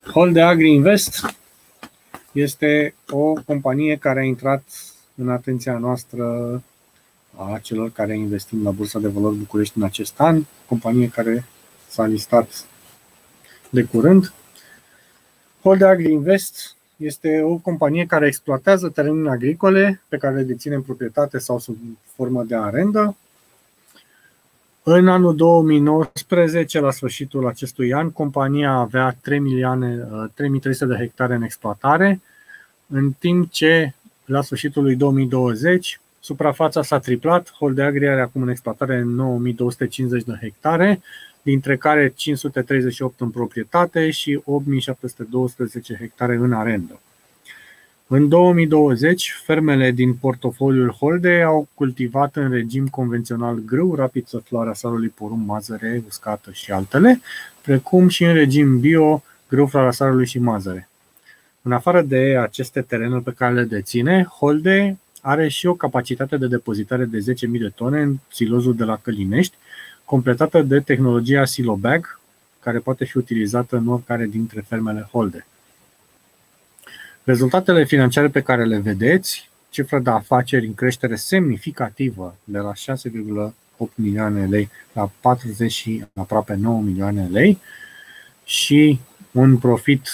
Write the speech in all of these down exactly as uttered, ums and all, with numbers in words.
Holde Agri Invest este o companie care a intrat în atenția noastră a celor care investim la Bursa de Valori București în acest an, companie care s-a listat de curând. Holde Agri Invest este o companie care exploatează terenuri agricole pe care le deține în proprietate sau sub formă de arendă. În anul două mii nouăsprezece, la sfârșitul acestui an, compania avea trei mii trei sute de hectare în exploatare, în timp ce la sfârșitul lui două mii douăzeci suprafața s-a triplat. Holde Agri are acum în exploatare nouă mii două sute cincizeci de hectare, dintre care cinci sute treizeci și opt în proprietate și opt mii șapte sute doisprezece hectare în arendă. În două mii douăzeci, fermele din portofoliul Holde au cultivat în regim convențional grâu, rapiță, floarea sarului, porumb, mazăre, uscată și altele, precum și în regim bio, grâu, floarea sarului și mazăre. În afară de aceste terenuri pe care le deține, Holde are și o capacitate de depozitare de zece mii de tone în silozul de la Călinești, completată de tehnologia Silobag, care poate fi utilizată în oricare dintre fermele Holde. Rezultatele financiare pe care le vedeți, cifra de afaceri în creștere semnificativă de la șase virgulă opt milioane lei la patruzeci și aproape nouă milioane lei și un profit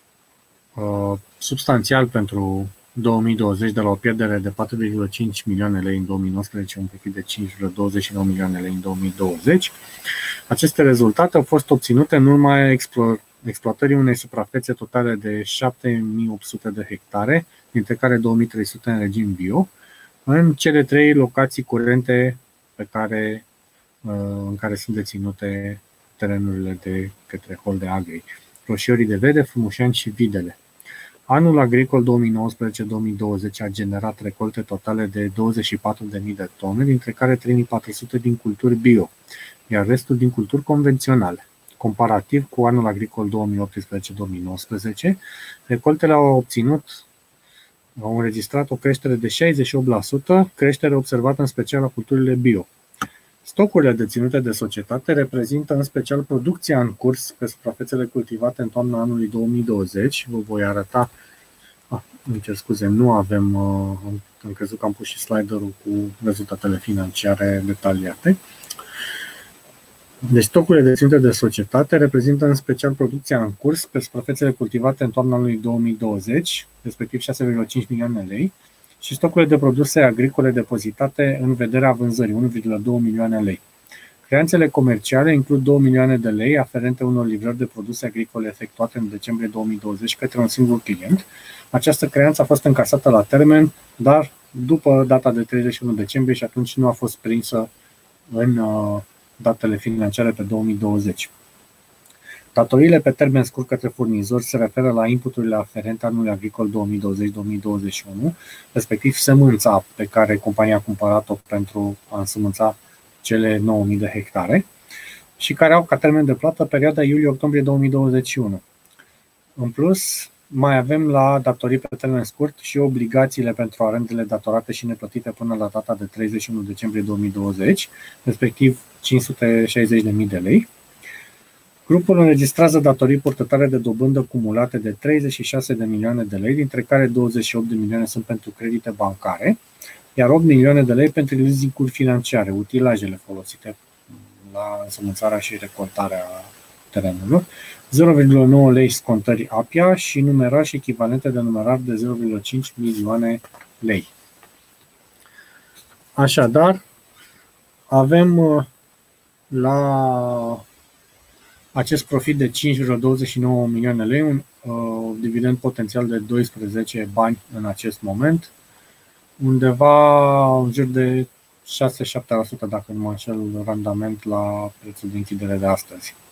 uh, substanțial pentru două mii douăzeci de la o pierdere de patru virgulă cinci milioane lei în două mii nouăsprezece, un profit de cinci virgulă douăzeci și nouă milioane lei în două mii douăzeci. Aceste rezultate au fost obținute în urma explo- exploatării unei suprafețe totale de șapte mii opt sute de hectare, dintre care două mii trei sute în regim bio, în cele trei locații curente pe care, în care sunt deținute terenurile de către Holde Agri: Roșiorii de Vede, Frumușani și Videle. Anul agricol două mii nouăsprezece două mii douăzeci a generat recolte totale de douăzeci și patru de mii de tone, dintre care trei mii patru sute din culturi bio, iar restul din culturi convenționale. Comparativ cu anul agricol două mii optsprezece două mii nouăsprezece, recoltele au obținut, au înregistrat o creștere de șaizeci și opt la sută, creștere observată în special la culturile bio. Stocurile deținute de societate reprezintă în special producția în curs pe suprafețele cultivate în toamna anului două mii douăzeci. Vă voi arăta, ah, îmi cer scuze, nu avem, am crezut că am pus și sliderul cu rezultatele financiare detaliate. Deci stocurile deținute de societate reprezintă în special producția în curs pe suprafețele cultivate în toamna anului două mii douăzeci, respectiv șase virgulă cinci milioane lei, și stocurile de produse agricole depozitate în vederea vânzării, unu virgulă doi milioane lei. Creanțele comerciale includ două milioane de lei aferente unor livrări de produse agricole efectuate în decembrie două mii douăzeci către un singur client. Această creanță a fost încasată la termen, dar după data de treizeci și unu decembrie, și atunci nu a fost prinsă în uh, datele financiare pe două mii douăzeci. Datoriile pe termen scurt către furnizori se referă la inputurile aferente anului agricol două mii douăzeci două mii douăzeci și unu, respectiv sămânța pe care compania a cumpărat-o pentru a însămânța cele nouă mii de hectare și care au ca termen de plată perioada iulie-octombrie două mii douăzeci și unu. În plus, mai avem la datorii pe termen scurt și obligațiile pentru arendele datorate și neplătite până la data de treizeci și unu decembrie două mii douăzeci, respectiv cinci sute șaizeci de mii de lei. Grupul înregistrează datorii purtătoare de dobândă cumulate de treizeci și șase de milioane de lei, dintre care douăzeci și opt de milioane sunt pentru credite bancare, iar opt milioane de lei pentru leasing-uri financiare, utilajele folosite la însămânțarea și recoltarea terenurilor, zero virgulă nouă lei scontări APIA și numerar și echivalente de numerar de zero virgulă cinci milioane lei. Așadar, avem la acest profit de cinci virgulă douăzeci și nouă milioane lei, un uh, dividend potențial de doisprezece bani în acest moment, undeva în jur de șase șapte la sută, dacă nu mă înșel, randament la prețul de închidere de astăzi.